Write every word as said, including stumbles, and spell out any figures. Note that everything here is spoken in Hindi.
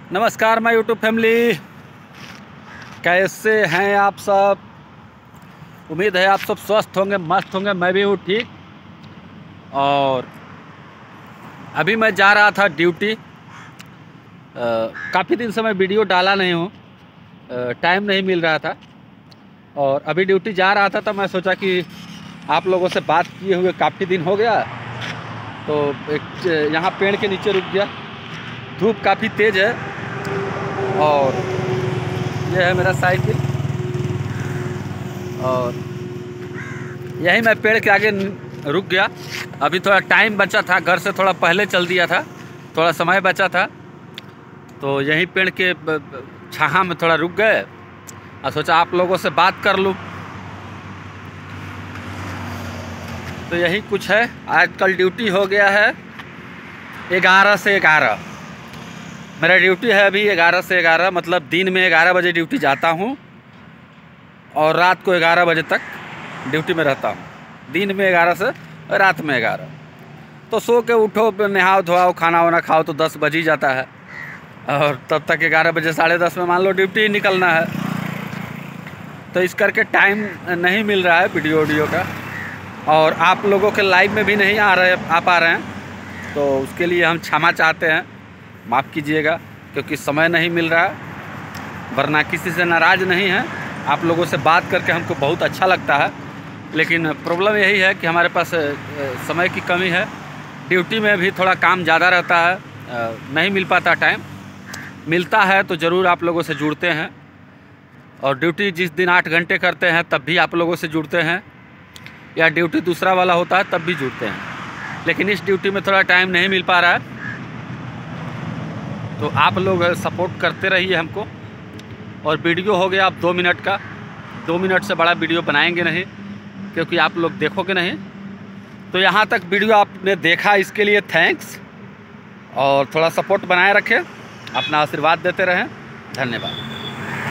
नमस्कार माय यूट्यूब फैमिली, कैसे हैं आप सब। उम्मीद है आप सब स्वस्थ होंगे, मस्त होंगे। मैं भी हूँ ठीक। और अभी मैं जा रहा था ड्यूटी। काफ़ी दिन से मैं वीडियो डाला नहीं हूँ, टाइम नहीं मिल रहा था। और अभी ड्यूटी जा रहा था तो मैं सोचा कि आप लोगों से बात किए हुए काफ़ी दिन हो गया, तो एक यहाँ पेड़ के नीचे रुक गया। धूप काफ़ी तेज़ है और ये है मेरा साइकिल, और यही मैं पेड़ के आगे रुक गया। अभी थोड़ा टाइम बचा था, घर से थोड़ा पहले चल दिया था, थोड़ा समय बचा था, तो यही पेड़ के छाहा में थोड़ा रुक गए और सोचा आप लोगों से बात कर लूँ। तो यही कुछ है। आजकल ड्यूटी हो गया है ग्यारह से ग्यारह। मेरा ड्यूटी है अभी ग्यारह से ग्यारह, मतलब दिन में ग्यारह बजे ड्यूटी जाता हूँ और रात को ग्यारह बजे तक ड्यूटी में रहता हूँ। दिन में ग्यारह से रात में ग्यारह। तो सो के उठो, नहाओ धोआओ, खाना वाना खाओ तो दस बज ही जाता है, और तब तक ग्यारह बजे साढ़े दस में मान लो ड्यूटी निकलना है। तो इस करके टाइम नहीं मिल रहा है वीडियो वीडियो का, और आप लोगों के लाइव में भी नहीं आ रहे आ पा रहे हैं, तो उसके लिए हम क्षमा चाहते हैं, माफ़ कीजिएगा, क्योंकि समय नहीं मिल रहा है। वरना किसी से नाराज़ नहीं है, आप लोगों से बात करके हमको बहुत अच्छा लगता है, लेकिन प्रॉब्लम यही है कि हमारे पास समय की कमी है। ड्यूटी में भी थोड़ा काम ज़्यादा रहता है, नहीं मिल पाता टाइम। मिलता है तो ज़रूर आप लोगों से जुड़ते हैं, और ड्यूटी जिस दिन आठ घंटे करते हैं तब भी आप लोगों से जुड़ते हैं, या ड्यूटी दूसरा वाला होता है तब भी जुड़ते हैं। लेकिन इस ड्यूटी में थोड़ा टाइम नहीं मिल पा रहा है, तो आप लोग सपोर्ट करते रहिए हमको। और वीडियो हो गया अब दो मिनट का, दो मिनट से बड़ा वीडियो बनाएंगे नहीं, क्योंकि आप लोग देखोगे नहीं। तो यहाँ तक वीडियो आपने देखा, इसके लिए थैंक्स, और थोड़ा सपोर्ट बनाए रखें, अपना आशीर्वाद देते रहें। धन्यवाद।